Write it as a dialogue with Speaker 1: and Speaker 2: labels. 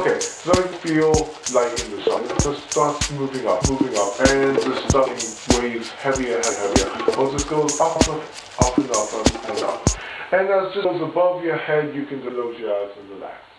Speaker 1: Okay, so you feel like in the sun, it just starts moving up, and the stomach weighs heavier and heavier. Well, it just goes up and up and up and up. And as it just goes above your head, you can close your eyes and relax.